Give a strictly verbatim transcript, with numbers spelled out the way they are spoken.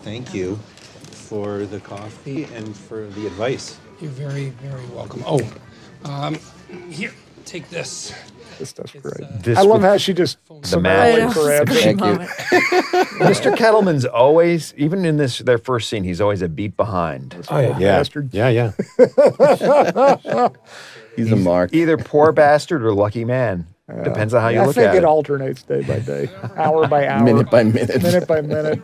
thank you for the coffee and for the advice. You're very, very welcome. Oh, um, here, take this. This stuff's great. uh, This I love how she just The match. Thank you. Mister Kettleman's always, even in this their first scene, he's always a beat behind. Oh, yeah. Yeah, Bastard. yeah, yeah. He's a mark. Either poor bastard or lucky man. Depends on how you I look think at it it. alternates day by day, hour by hour, Minute by minute. minute by minute.